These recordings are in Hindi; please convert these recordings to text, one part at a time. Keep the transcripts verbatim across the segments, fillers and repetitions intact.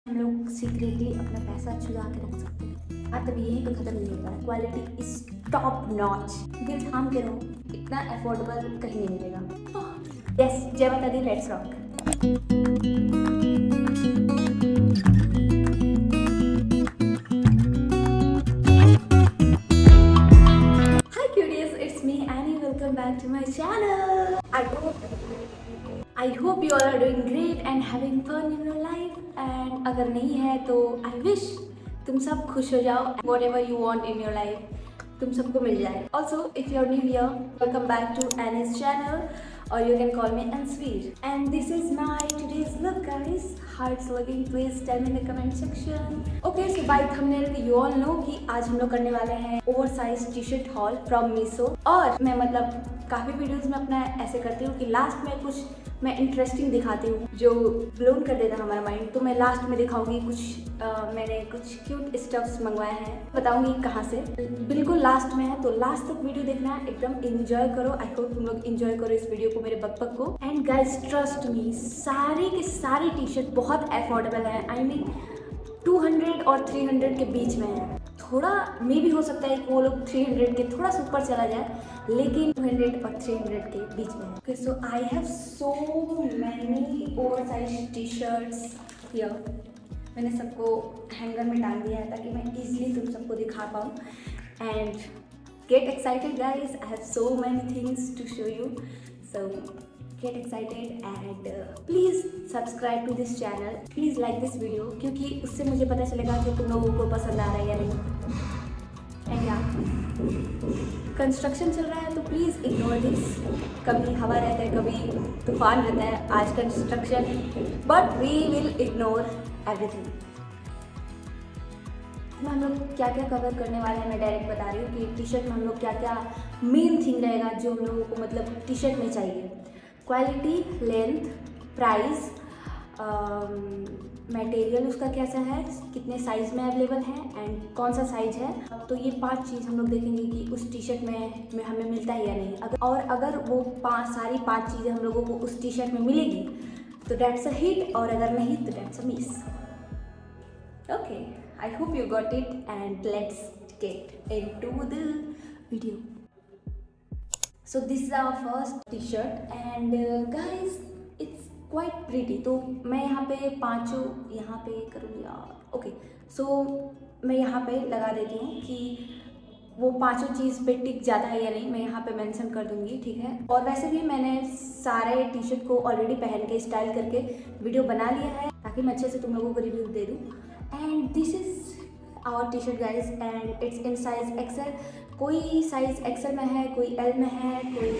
हम लोग सीक्रेटली अपना पैसा छुपा के रख सकते हैं। बात अभी यहीं पे खत्म नहीं होता है। Quality is top notch. दिल थाम के रहो, इतना अफोर्डेबल कहीं नहीं मिलेगा। यस, जय माता दी, let's rock. Back to my channel. I hope I hope you all are doing great and having fun in your life. And अगर नहीं है तो I wish तुम सब खुश हो जाओ. Whatever you want in your life, तुम सबको मिल जाए. Also, if you are new here, welcome back to Annie's channel, or you can call me Ansveer. And this is my today's look, guys. How it's looking? Please tell me in the comment section. Okay, so by thumbnail you all know कि आज हम लोग करने वाले हैं oversize t-shirt haul from Meesho. और मैं मतलब काफ़ी वीडियोस में अपना ऐसे करती हूँ कि लास्ट में कुछ मैं इंटरेस्टिंग दिखाती हूँ जो ब्लोन कर देता हमारा माइंड। तो मैं लास्ट में दिखाऊंगी कुछ आ, मैंने कुछ क्यूट स्टफ्स मंगवाए हैं, बताऊंगी कहाँ से। बिल्कुल लास्ट में है तो लास्ट तक वीडियो देखना, एकदम एंजॉय करो। आई होप तुम लोग एंजॉय करो इस वीडियो को, मेरे बकबक को। एंड गाइस ट्रस्ट मी, सारे के सारे टी शर्ट बहुत अफोर्डेबल है। आई मीन टू हंड्रेड और थ्री हंड्रेड के बीच में है। थोड़ा मे भी हो सकता है कि वो लोग थ्री हंड्रेड के थोड़ा सा ऊपर चला जाए, लेकिन टू हंड्रेड और थ्री हंड्रेड के बीच में है। Okay, so I have so many oversize t shirts here. मैंने सबको हैंगर में टांग दिया है ताकि मैं इजीली तुम सबको दिखा पाऊँ। And get excited guys, I have so many things to show you. So get excited and uh, please subscribe to this channel, please like this video, क्योंकि उससे मुझे पता चलेगा कि तुम लोगों को पसंद आ रहा है या नहीं। एंड या कंस्ट्रक्शन चल रहा है तो प्लीज़ इग्नोर दिस। कभी हवा रहता है, कभी तूफान रहता है, आज construction, but we will ignore everything. में हम लोग क्या क्या कवर करने वाले हैं मैं डायरेक्ट बता रही हूँ कि टी शर्ट में हम लोग क्या क्या मेन थिंग रहेगा जो हम लोगों को मतलब टी शर्ट में चाहिए। क्वालिटी, लेंथ, प्राइस, मटेरियल उसका कैसा है, कितने साइज़ में अवेलेबल है एंड कौन सा साइज़ है। तो ये पांच चीज़ हम लोग देखेंगे कि उस टी शर्ट में, में हमें मिलता है या नहीं। अगर और अगर वो पांच सारी पांच चीज़ें हम लोगों को उस टी शर्ट में मिलेगी तो डेट्स अ हिट, और अगर नहीं तो that's a miss. Okay, I hope you got it and let's get into the video. So this is our first t-shirt and uh, guys it's quite pretty। तो मैं यहाँ पे पांचों यहाँ पे करूँ यार। ओके, सो मैं यहाँ पे लगा देती हूँ कि वो पांचों चीज़ पे टिक ज़्यादा है या नहीं, मैं यहाँ पे मेंशन कर दूँगी, ठीक है। और वैसे भी मैंने सारे टी शर्ट को ऑलरेडी पहन के स्टाइल करके वीडियो बना लिया है ताकि मैं अच्छे से तुम लोगों को रिव्यू दे दूँ। And this is our t shirt guys and it's in size XL. कोई साइज एक्सेल में है, कोई एल में है, कोई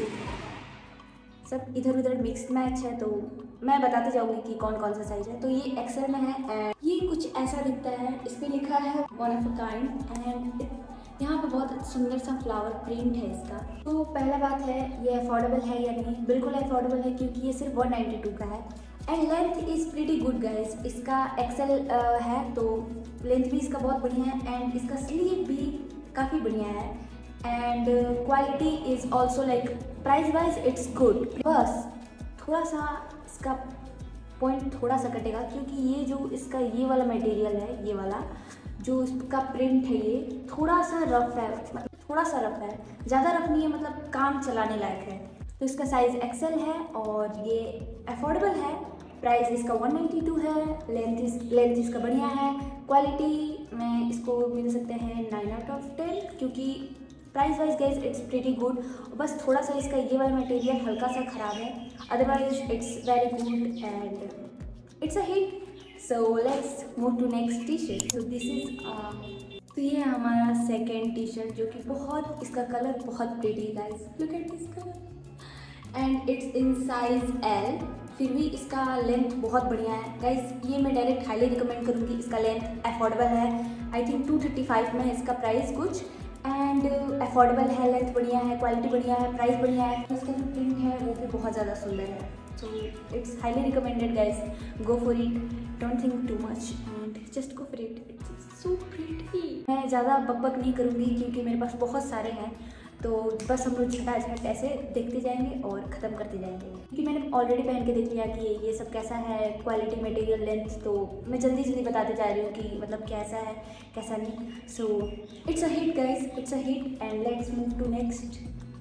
सब इधर उधर मिक्स मैच है। तो मैं बताते जाऊंगी कि कौन कौन सा साइज है। तो ये एक्सेल में है एंड ये कुछ ऐसा दिखता है। इस पर लिखा है one of a kind and यहाँ पे बहुत सुंदर सा फ्लावर प्रिंट है इसका। तो पहला बात है, ये अफोर्डेबल है या नहीं। बिल्कुल अफोर्डेबल है क्योंकि ये सिर्फ वन नाइन्टी टू का है and length is pretty good guys. इसका एक्सेल uh, है तो लेंथ भी इसका बहुत बढ़िया है एंड इसका स्लीव भी काफ़ी बढ़िया है and quality is also like price wise it's good. बस थोड़ा सा इसका पॉइंट थोड़ा सा कटेगा क्योंकि ये जो इसका ये वाला मटेरियल है, ये वाला जो इसका प्रिंट है, ये थोड़ा सा रफ है, मतलब थोड़ा सा रफ है, ज़्यादा रफ नहीं है, मतलब काम चलाने लायक है। तो इसका साइज़ एक्सेल है और ये अफोर्डेबल है। प्राइस इसका वन नाइन्टी टू है। लेंथ इस लेंथ इसका बढ़िया है। क्वालिटी में इसको मिल सकते हैं नाइन आउट ऑफ टेन क्योंकि price wise guys it's pretty good. बस थोड़ा सा इसका ये वाला मटेरियल हल्का सा ख़राब है, otherwise it's very good and it's a hit. So let's move to next t shirt. तो दिस इज़ तो ये है हमारा सेकेंड टी शर्ट जो कि बहुत, इसका कलर बहुत pretty guys, look at this colour and it's in size L. फिर भी इसका लेंथ बहुत बढ़िया है गाइज। ये मैं डायरेक्ट हाईली रिकमेंड करूँगी। इसका लेंथ अफोर्डेबल है, I think two thirty five में है इसका प्राइस कुछ, एंड अफोर्डेबल है, लेंथ बढ़िया है, क्वालिटी बढ़िया है, प्राइस बढ़िया है। इसका जो प्रिंट है वो भी बहुत ज़्यादा सुंदर है। So it's highly recommended guys, go for it, don't think too much and just go for it, it's so pretty. मैं ज़्यादा बकबक नहीं करूँगी क्योंकि मेरे पास बहुत सारे हैं तो बस हम लोग झटाझट ऐसे देखते जाएंगे और ख़त्म करते जाएंगे, क्योंकि मैंने ऑलरेडी पहन के देख लिया कि ये सब कैसा है, क्वालिटी, मटेरियल, लेंथ, तो मैं जल्दी जल्दी बताते जा रही हूँ कि मतलब कैसा है कैसा नहीं। So it's a hit guys, it's a hit and let's move to next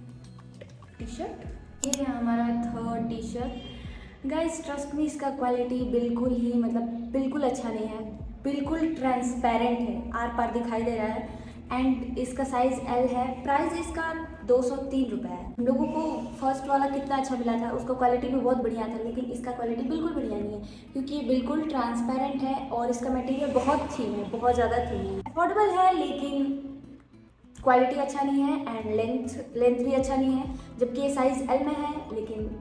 t shirt. ये है हमारा third t shirt. Guys trust me, इसका क्वालिटी बिल्कुल ही मतलब बिल्कुल अच्छा नहीं है, बिल्कुल ट्रांसपेरेंट है, आर पार दिखाई दे रहा है एंड इसका साइज़ एल है। प्राइस इसका दो सौ तीन रुपये है। हम लोगों को फर्स्ट वाला कितना अच्छा मिला था, उसका क्वालिटी भी बहुत बढ़िया था, लेकिन इसका क्वालिटी बिल्कुल बढ़िया नहीं है, क्योंकि ये बिल्कुल ट्रांसपेरेंट है और इसका मटेरियल बहुत थिन है, बहुत ज़्यादा थिन है। अफोर्डेबल है लेकिन क्वालिटी अच्छा नहीं है एंड लेंथ लेंथ भी अच्छा नहीं है, जबकि ये साइज़ एल में है, लेकिन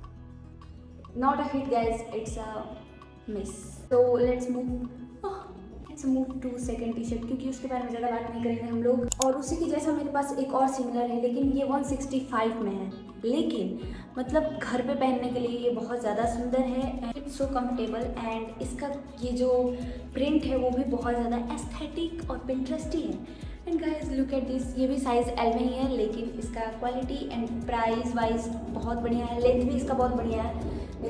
not a hit guys, it's a miss. तो let's move let's move to second t shirt, क्योंकि उसके बारे में ज़्यादा बात नहीं करेंगे हम लोग। और उसी की जैसा मेरे पास एक और सिमिलर है, लेकिन ये वन सिक्सटी फाइव में है, लेकिन मतलब घर पे पहनने के लिए ये बहुत ज़्यादा सुंदर है and it's so comfortable and इसका ये जो प्रिंट है वो भी बहुत ज़्यादा एस्थेटिक और पिंटरेस्टी है। And guys look at this, ये भी साइज़ एल में ही है, लेकिन इसका क्वालिटी एंड प्राइस वाइज बहुत बढ़िया है, लेंथ भी इसका बहुत बढ़िया है।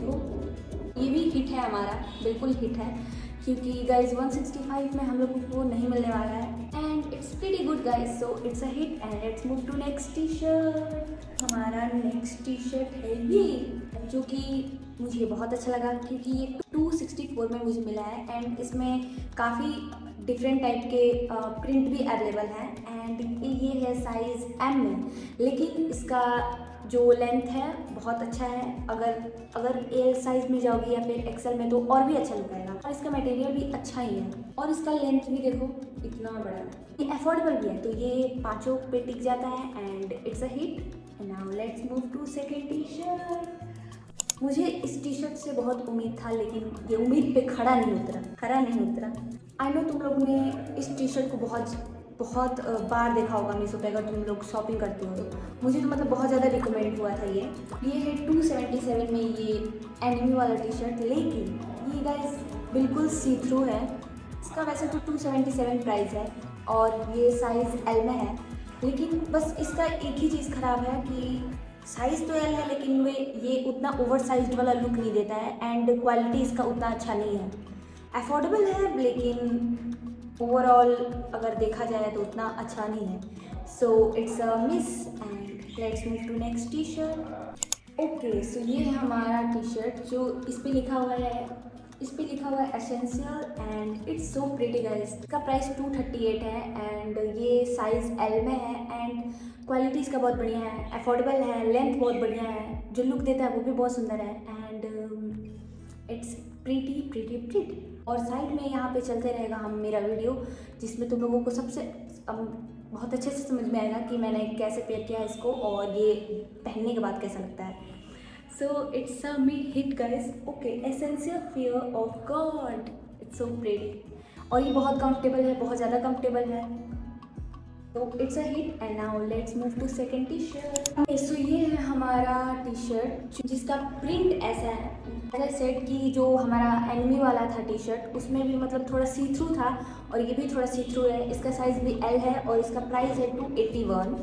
देखो ये भी हिट है हमारा, बिल्कुल हिट है, क्योंकि गाइज वन सिक्सटी फाइव में हम लोगों को नहीं मिलने वाला है and it's pretty good guys, so it's a hit and let's move to next t shirt. हमारा नेक्स्ट टी शर्ट है ये, जो कि मुझे बहुत अच्छा लगा, क्योंकि ये टू सिक्सटी फोर में मुझे मिला है एंड इसमें काफ़ी डिफरेंट टाइप के प्रिंट भी अवेलेबल हैं एंड ये है साइज़ एम में, लेकिन इसका जो लेंथ है बहुत अच्छा है। अगर अगर एल साइज़ में जाओगी या फिर एक्सेल में तो और भी अच्छा लुक आएगा, और इसका मटेरियल भी अच्छा ही है और इसका लेंथ भी देखो इतना बड़ा है, ये अफोर्डेबल भी है, तो ये पाँचों पे टिक जाता है and it's a hit. Now let's move to second t shirt. मुझे इस टी शर्ट से बहुत उम्मीद था, लेकिन ये उम्मीद पे खड़ा नहीं उतरा खड़ा नहीं उतरा आई नो तुम लोग ने इस टी शर्ट को बहुत बहुत बार देखा होगा मीशो पे, अगर तुम लोग शॉपिंग करते हो तो। मुझे तो मतलब बहुत ज़्यादा रिकमेंड हुआ था ये ये है टू सेवेंटी सेवन में ये एनिमी वाला टी शर्ट, लेकिन ये गाइस बिल्कुल सी थ्रू है। इसका वैसे तो टू सेवेंटी सेवन प्राइस है और ये साइज़ एल में है, लेकिन बस इसका एक ही चीज़ ख़राब है कि साइज़ तो एल है, लेकिन वे ये उतना ओवर साइज्ड वाला लुक नहीं देता है एंड क्वालिटी इसका उतना अच्छा नहीं है। अफोर्डेबल है, लेकिन ओवरऑल अगर देखा जाए तो उतना अच्छा नहीं है, so it's a miss and let's move to next t shirt. Okay, so ये है हमारा टी शर्ट, जो इस पे लिखा हुआ है इस पे लिखा हुआ है essential and it's so pretty guys. इसका प्राइस टू थर्टी एट है एंड ये साइज़ एल में है एंड क्वालिटी इसका बहुत बढ़िया है, अफोर्डेबल है, लेंथ बहुत बढ़िया है, जो लुक देता है वो भी बहुत सुंदर है and it's pretty pretty pretty. और साइड में यहाँ पे चलते रहेगा हम मेरा वीडियो, जिसमें तुम लोगों को सबसे बहुत अच्छे से समझ में आएगा कि मैंने कैसे पेयर किया है इसको और ये पहनने के बाद कैसा लगता है। So it's a me hit guys. Okay, essential fear of God, it's so pretty और ये बहुत कंफर्टेबल है, बहुत ज़्यादा कंफर्टेबल है, तो it's a hit. And now let's move to second t shirt. So ये है हमारा टी शर्ट जिसका प्रिंट ऐसा है, ऐसा सेट की जो हमारा एनिमी वाला था टी शर्ट, उसमें भी मतलब थोड़ा सी थ्रू था और ये भी थोड़ा सी थ्रू है। इसका साइज़ भी एल है और इसका प्राइस है टू एटी वन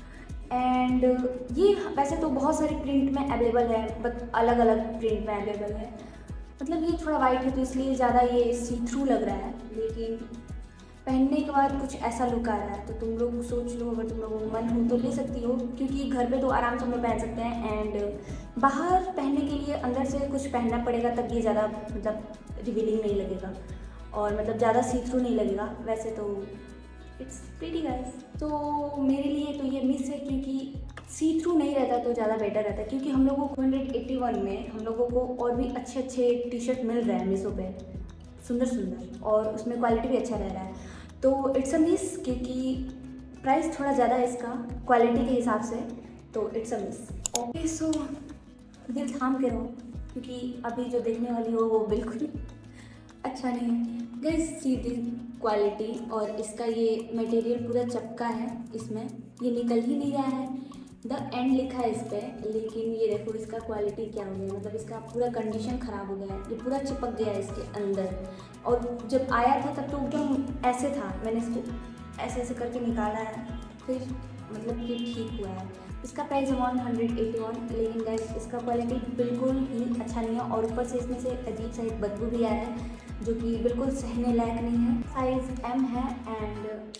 एंड ये वैसे तो बहुत सारे प्रिंट में अवेलेबल है, बट अलग अलग प्रिंट में अवेलेबल है। मतलब ये थोड़ा वाइट है तो इसलिए ज़्यादा ये सी थ्रू लग रहा है, लेकिन पहनने के बाद कुछ ऐसा लुक आ रहा है। तो तुम लोग सोच लो, अगर तुम लोगों को मन हो तो ले सकती हो, क्योंकि घर पे तो आराम से हम लोग पहन सकते हैं एंड बाहर पहनने के लिए अंदर से कुछ पहनना पड़ेगा, तब ये ज़्यादा मतलब रिवीलिंग नहीं लगेगा और मतलब ज़्यादा सी थ्रू नहीं लगेगा। वैसे तो इट्स प्रीटी गाइस। तो मेरे लिए तो ये मिस है, क्योंकि सी थ्रू नहीं रहता तो ज़्यादा बेटर रहता है, क्योंकि हम लोगों को हंड्रेड एट्टी वन में हम लोगों को और भी अच्छे अच्छे टी शर्ट मिल रहे हैं मीशो पे, सुंदर सुंदर, और उसमें क्वालिटी भी अच्छा रह रहा है। तो इट्स अ मिस, क्योंकि प्राइस थोड़ा ज़्यादा है इसका क्वालिटी के हिसाब से, तो it's a miss. Okay, so दिल थाम के रहो, क्योंकि अभी जो देखने वाली हो वो बिल्कुल अच्छा नहीं है गाइस। सीधी क्वालिटी और इसका ये मटेरियल पूरा चपका है, इसमें ये निकल ही नहीं रहा है। द एंड लिखा है इस पर, लेकिन ये देखो इसका क्वालिटी क्या हो गया, मतलब इसका पूरा कंडीशन ख़राब हो गया है, ये पूरा चिपक गया है इसके अंदर। और जब आया था तब तो एकदम ऐसे था, मैंने इसको ऐसे ऐसे करके निकाला है, फिर मतलब कि ठीक हुआ है। इसका price amount hundred eighty one, लेकिन गाइस इसका क्वालिटी बिल्कुल ही अच्छा नहीं है और ऊपर से इसमें से अजीब सा एक बदबू भी आ रहा है जो कि बिल्कुल सहने लायक नहीं है। साइज़ एम है एंड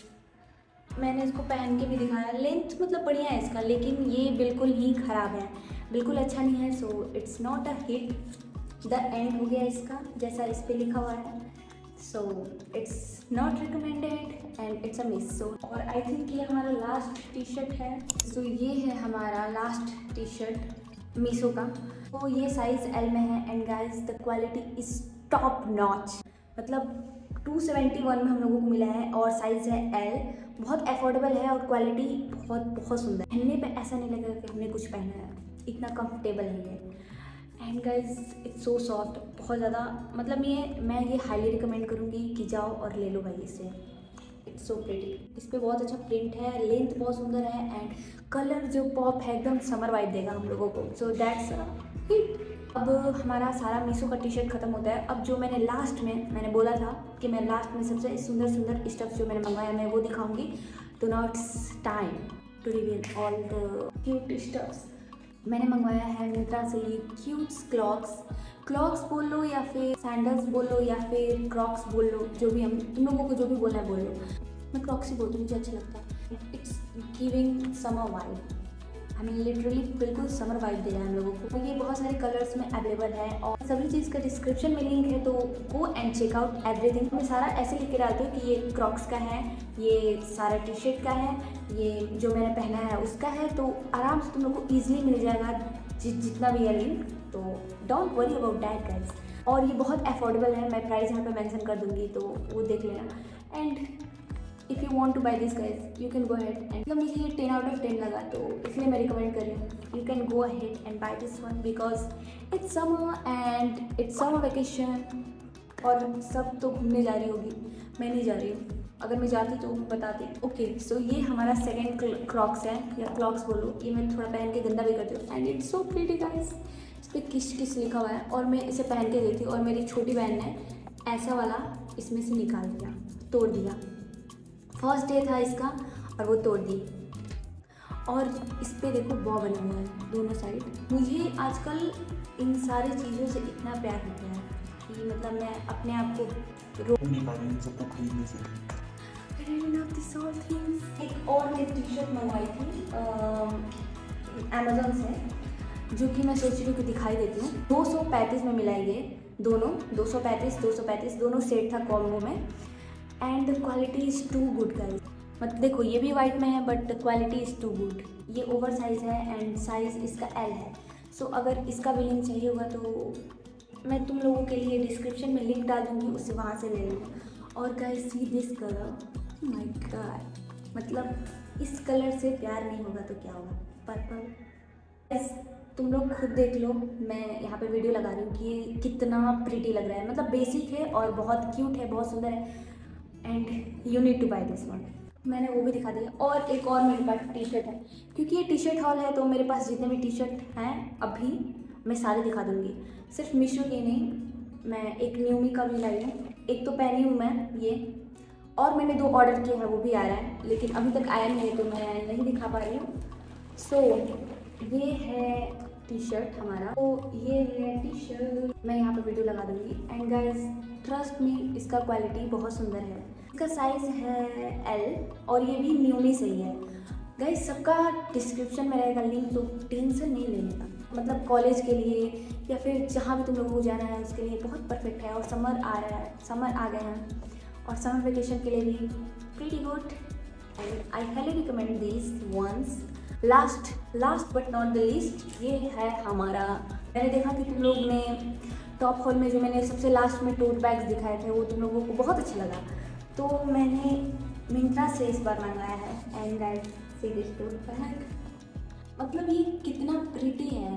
मैंने इसको पहन के भी दिखाया। लेंथ मतलब बढ़िया है इसका, लेकिन ये बिल्कुल ही ख़राब है, बिल्कुल अच्छा नहीं है। So it's not a hit, the end हो गया इसका जैसा इस पर लिखा हुआ है। So it's not recommended and it's a miss. So और आई थिंक ये हमारा लास्ट टी शर्ट है। सो so, ये है हमारा लास्ट टी शर्ट मीशो का। तो ये साइज़ एल में है and guys the quality is top notch. मतलब टू सेवेंटी वन में हम लोगों को मिला है और साइज़ है एल। बहुत अफोर्डेबल है और क्वालिटी बहुत बहुत सुंदर। पहनने पे ऐसा नहीं लगेगा कि हमने कुछ पहना है, इतना कंफर्टेबल है ये। And guys it's so soft, बहुत ज़्यादा। मतलब ये मैं ये हाईली रिकमेंड करूँगी कि जाओ और ले लो भाई इसे। इट्स सो प्रिटी, इस पर बहुत अच्छा प्रिंट है, लेंथ बहुत सुंदर है एंड कलर जो पॉप है एकदम समर वाइब देगा हम लोगों को। So that's hit. अब हमारा सारा मीशो का टी शर्ट खत्म होता है। अब जो मैंने लास्ट में मैंने बोला था कि मैं लास्ट में सबसे सुंदर सुंदर स्टफ जो मैंने मंगवाया मैं वो दिखाऊंगी। तो now it's time to reveal all the cute stuffs. मैंने मंगवाया है मिंत्रा से ये क्यूट्स क्लॉक्स। क्लॉक्स बोल लो या फिर सैंडल्स बोल लो या फिर क्रॉक्स बोल लो, जो भी हम तुम लोगों को जो भी बोलना है बोल लो। मैं क्रॉक्स ही बोलती हूँ, मुझे अच्छा लगता है। इट्स गिविंग समर वाइब, हमें लिटरली बिल्कुल समर वाइब दे रहा है हम लोगों को। ये बहुत सारे कलर्स में अवेलेबल है और सभी चीज़ का डिस्क्रिप्शन में लिंक है, तो go and check out everything. मैं सारा ऐसे लिख के डालती हूँ कि ये क्रॉक्स का है, ये सारा टी शर्ट का है, ये जो मैंने पहना है उसका है। तो आराम से तुम लोग को ईजिली मिल जाएगा जि, जितना भी है लिंक। तो don't worry about that guys. और ये बहुत अफोर्डेबल है, मैं प्राइस यहाँ पे मेंशन कर दूँगी तो वो देख लेना। And if you want to buy this guys you can go ahead and मतलब मुझे ये टेन आउट ऑफ टेन लगा तो इसलिए मैं रिकमेंड कर रही हूँ। You can go ahead and buy this one because it's summer and it's summer vacation और सब तो घूमने जा रही होगी, मैं नहीं जा रही हूँ। अगर मैं जाती तो बताती। ओके सो ये हमारा सेकेंड क्रॉक्स है या क्लॉक्स बोलो। ये मैं थोड़ा पहन के गंदा भी करती हूँ and it's so pretty guys. इस पर किस किस लिखा हुआ है और मैं इसे पहन के गई थी और मेरी छोटी बहन ने ऐसा वाला इसमें से निकाल दिया, तोड़ दिया। फर्स्ट डे था इसका और वो तोड़ दी। और इस पे देखो बॉ बने हुए हैं दोनों साइड। मुझे आजकल इन सारी चीज़ों से इतना प्यार हो गया है कि मतलब मैं अपने आप को रोक नहीं पा रही हूँ सबको खरीदने से। एक और मैं टी शर्ट मंगवाई थी अमेजोन से, जो कि मैं सोच रही हूँ कि दिखाई देती हूँ। दो सौ पैंतीस में मिला ये दोनों, दो सौ पैंतीस दो सौ पैंतीस दोनों सेट था कॉम्बो में and the quality is too good guys. मतलब देखो ये भी वाइट में है but the quality is too good. ये ओवर साइज़ है एंड साइज़ इसका एल है। सो so, अगर इसका भी लिंक चाहिए होगा तो मैं तुम लोगों के लिए डिस्क्रिप्शन में लिंक डाल दूँगी, उससे वहाँ से ले लेना। और guys see this colour, my God, मतलब इस कलर से प्यार नहीं होगा तो क्या होगा, पर्पल। गाइस तुम लोग खुद देख लो, मैं यहाँ पे वीडियो लगा रही हूँ कि ये कितना प्रीटी लग रहा है। मतलब बेसिक है और बहुत क्यूट है, बहुत सुंदर है and you need to buy this one. मैंने वो भी दिखा दिया। और एक और मेरे पास टी शर्ट है, क्योंकि ये टी शर्ट हॉल है तो मेरे पास जितने भी टी शर्ट हैं अभी मैं सारे दिखा दूँगी। सिर्फ मीशो की नहीं, मैं एक न्यूमी का भी लाई हूँ। एक तो पहनी हूँ मैं ये, और मैंने दो ऑर्डर किए हैं वो भी आ रहा है, लेकिन अभी तक आया नहीं है तो मैं नहीं दिखा पा रही हूँ। सो so, ये है टी शर्ट हमारा। तो ये है टी शर्ट, मैं यहाँ पे वीडियो लगा दूँगी। एंड गाइस ट्रस्ट मी, इसका क्वालिटी बहुत सुंदर है। इसका साइज़ है एल और ये भी न्यूली सही है। गाइस सबका डिस्क्रिप्शन में रहेगा लिंक, तो टेंशन नहीं लेने का। मतलब कॉलेज के लिए या फिर जहाँ भी तुम लोगों को जाना है उसके लिए बहुत परफेक्ट है। और समर आ रहा है, समर आ गए हैं और समर वेकेशन के लिए भी pretty good and I highly recommend this ones. Last last but not the least, ये है हमारा। मैंने देखा कि तुम लोग ने टॉप हॉल में जो मैंने सबसे लास्ट में टोट बैग्स दिखाए थे वो तुम लोगों को बहुत अच्छा लगा, तो मैंने मिंत्रा से इस बार मंगाया है। And guys see this tote bag, मतलब ये कितना प्रीटी है।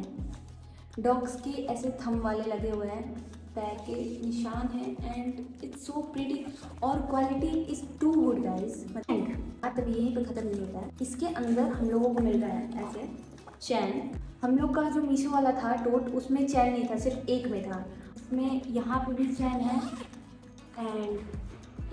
डॉग्स के ऐसे थंब वाले लगे हुए हैं, बैग के निशान है एंड इट्स सो प्रीटी और quality is too good guys. And बात अभी यहीं पे ख़त्म नहीं होता है, इसके अंदर हम लोगों को मिल रहा है ऐसे चैन। हम लोग का जो मीशो वाला था टोट, उसमें चैन नहीं था, सिर्फ एक में था। उसमें यहाँ पे भी चैन है एंड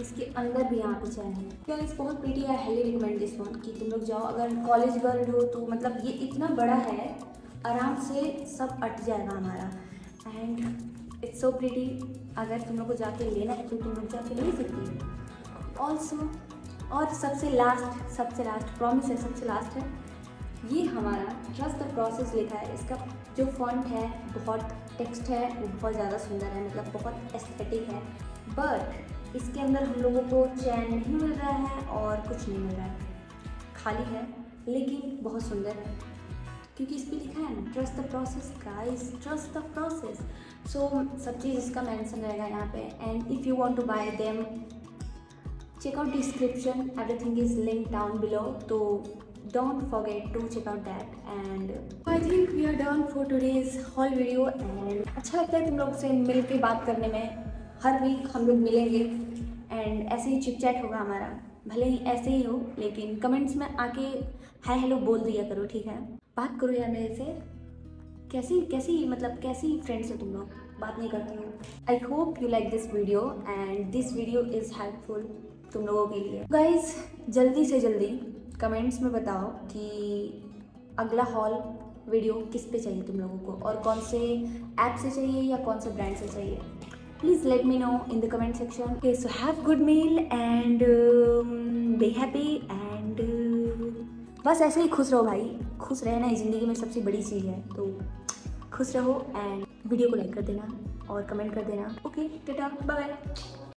इसके अंदर भी यहाँ पे चैन है। गाइस बहुत प्रीटी है, हाईली रिकमेंड दिस वन कि तुम लोग जाओ। अगर कॉलेज गर्ल हो तो मतलब ये इतना बड़ा है, आराम से सब अट जाएगा हमारा। And it's so pretty. अगर तुम लोग को जाके लेना है तो तुम लोग जाके ले सकती हो। ऑल्सो और सबसे लास्ट सबसे लास्ट प्रॉमिस है, सबसे लास्ट है, ये हमारा ट्रस्ट द प्रोसेस लिखा है। इसका जो फॉन्ट है, बहुत टेक्स्ट है, वो बहुत ज़्यादा सुंदर है, मतलब बहुत एस्थेटिक है। बट इसके अंदर हम लोगों को चैन नहीं मिल रहा है और कुछ नहीं मिल रहा है, खाली है, लेकिन बहुत सुंदर है क्योंकि इस पर लिखा है ना trust the process guys, trust the process. So सब चीज़ इसका मेंशन रहेगा यहाँ पे। And if you want to buy them check out description, everything is linked down below, so don't forget to check out that. And I think we are done for today's haul video। and अच्छा लगता है तुम लोग से मिल के बात करने में। हर वीक हम लोग मिलेंगे एंड ऐसे ही चिट चैट होगा हमारा, भले ही ऐसे ही हो, लेकिन कमेंट्स में आके हाय हेलो बोल दिया करो, ठीक है? बात करो यार मेरे से, कैसी कैसी मतलब कैसी फ्रेंड्स हो तुम लोग, बात नहीं करती हो। I hope you like this video and this video is helpful तुम लोगों के लिए। गाइस जल्दी से जल्दी कमेंट्स में बताओ कि अगला हॉल वीडियो किस पे चाहिए तुम लोगों को, और कौन से ऐप से चाहिए या कौन से ब्रांड से चाहिए। Please let me know in the comment section. Okay, so have good meal and be happy and बस ऐसे ही खुश रहो भाई। खुश रहना ही ज़िंदगी में सबसे बड़ी चीज़ है, तो खुश रहो। एंड वीडियो को लाइक कर देना और कमेंट कर देना। Okay, tata, bye bye.